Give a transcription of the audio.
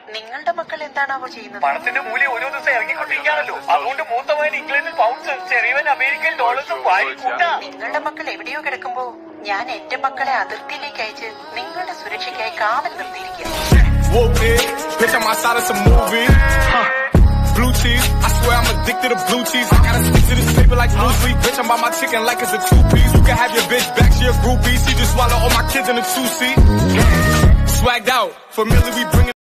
നിങ്ങളുടെ മക്കൾ എന്താണാവോ ചെയ്യുന്നത്? പണത്തിന്റെ മൂല്യം ഓരോ ദിവസം ഇറങ്ങിക്കൊണ്ടിരിക്കുകയാണല്ലോ. അതുകൊണ്ട് മൂത്തവൻ ഇംഗ്ലണ്ടിൽ പൗണ്ട്സ്, ചെറിയവൻ അമേരിക്കൻ ഡോളേഴ്സും വാരിക്കൂട്ടാ. നിങ്ങളുടെ മക്കൾ എവിടെയോ കിടക്കുമ്പോ ഞാൻ എന്റെ മക്കളെ അതിർത്തിയിലേക്ക് അയച്ച് നിങ്ങളുടെ സുരക്ഷയ്ക്കായി കാവൽ നിർത്തിയിരിക്കുന്നു. Blue cheese, I swear I'm addicted to blue cheese. I gotta stick to this paper like blue sleep. Bitch, I'm by my chicken like it's a two-piece. You can have your bitch back, she a groupie. She just swallow all my kids in a two-seat. Swagged out, familiar, we bring it.